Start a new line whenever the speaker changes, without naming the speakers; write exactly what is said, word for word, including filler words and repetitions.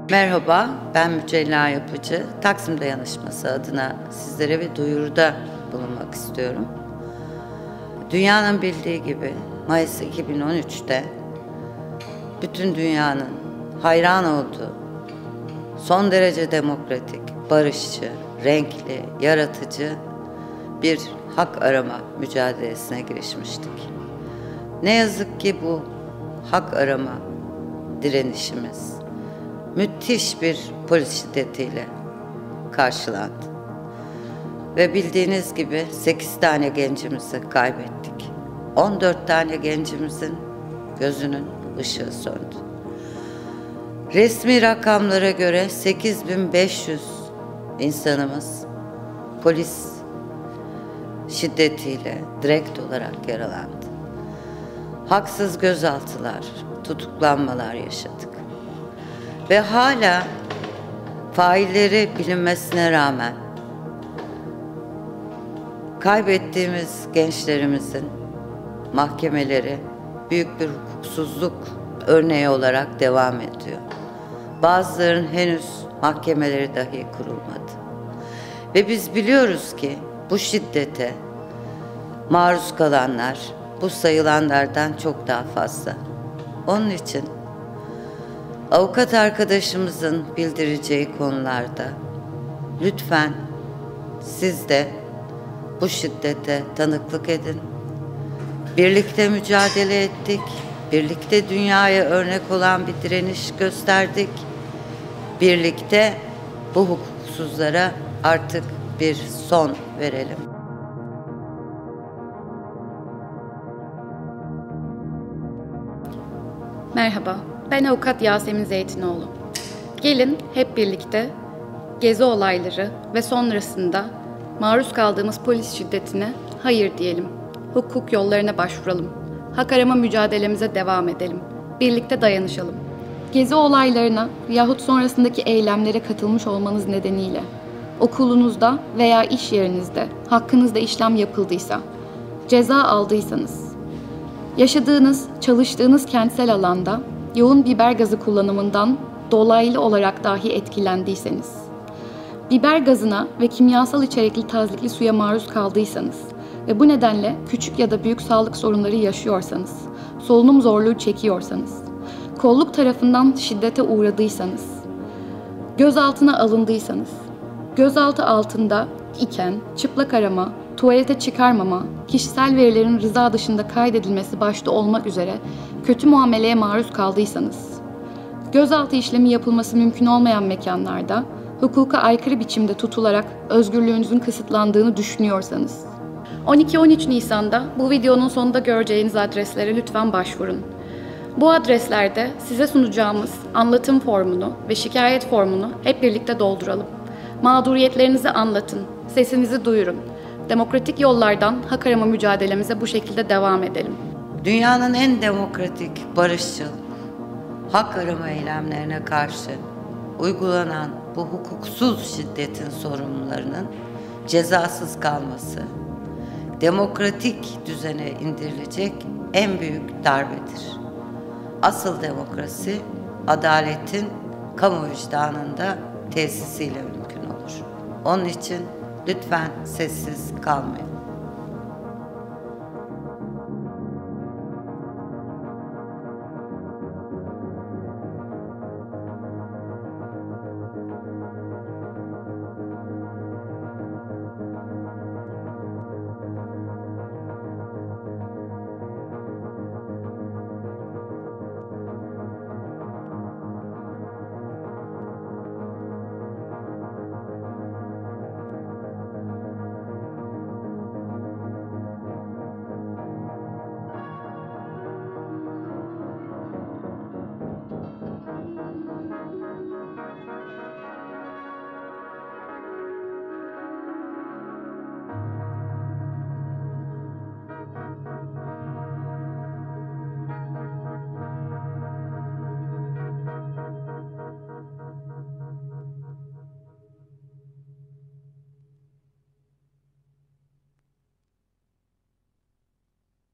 Merhaba, ben Mücella Yapıcı. Taksim Dayanışması adına sizlere bir duyuruda bulunmak istiyorum. Dünyanın bildiği gibi Mayıs iki bin on üç'te bütün dünyanın hayran olduğu, son derece demokratik, barışçı, renkli, yaratıcı bir hak arama mücadelesine girişmiştik. Ne yazık ki bu hak arama direnişimiz müthiş bir polis şiddetiyle karşılandı. Ve bildiğiniz gibi sekiz tane gencimizi kaybettik. on dört tane gencimizin gözünün ışığı söndü. Resmi rakamlara göre sekiz bin beş yüz insanımız polis şiddetiyle direkt olarak yaralandı. Haksız gözaltılar, tutuklanmalar yaşadık. Ve hala failleri bilinmesine rağmen kaybettiğimiz gençlerimizin mahkemeleri büyük bir hukuksuzluk örneği olarak devam ediyor. Bazılarının henüz mahkemeleri dahi kurulmadı. Ve biz biliyoruz ki bu şiddete maruz kalanlar bu sayılanlardan çok daha fazla. Onun için avukat arkadaşımızın bildireceği konularda lütfen siz de bu şiddete tanıklık edin. Birlikte mücadele ettik. Birlikte dünyaya örnek olan bir direniş gösterdik. Birlikte bu hukuksuzlara artık bir son verelim.
Merhaba, ben avukat Yasemin Zeytinoğlu. Gelin hep birlikte gezi olayları ve sonrasında maruz kaldığımız polis şiddetine hayır diyelim. Hukuk yollarına başvuralım. Hak arama mücadelemize devam edelim. Birlikte dayanışalım. Gezi olaylarına yahut sonrasındaki eylemlere katılmış olmanız nedeniyle okulunuzda veya iş yerinizde hakkınızda işlem yapıldıysa, ceza aldıysanız, yaşadığınız, çalıştığınız kentsel alanda yoğun biber gazı kullanımından dolaylı olarak dahi etkilendiyseniz, biber gazına ve kimyasal içerikli tazikli suya maruz kaldıysanız ve bu nedenle küçük ya da büyük sağlık sorunları yaşıyorsanız, solunum zorluğu çekiyorsanız, kolluk tarafından şiddete uğradıysanız, gözaltına alındıysanız, gözaltı altında iken çıplak arama, tuvalete çıkarmama, kişisel verilerin rıza dışında kaydedilmesi başta olmak üzere kötü muameleye maruz kaldıysanız, gözaltı işlemi yapılması mümkün olmayan mekanlarda hukuka aykırı biçimde tutularak özgürlüğünüzün kısıtlandığını düşünüyorsanız, on iki on üç Nisan'da bu videonun sonunda göreceğiniz adreslere lütfen başvurun. Bu adreslerde size sunacağımız anlatım formunu ve şikayet formunu hep birlikte dolduralım. Mağduriyetlerinizi anlatın, sesinizi duyurun. Demokratik yollardan hak arama mücadelemize bu şekilde devam edelim.
Dünyanın en demokratik, barışçıl, hak arama eylemlerine karşı uygulanan bu hukuksuz şiddetin sorumlularının cezasız kalması, demokratik düzene indirilecek en büyük darbedir. Asıl demokrasi, adaletin kamu vicdanında tesisiyle mümkün olur. Onun için lütfen sessiz kalmayın.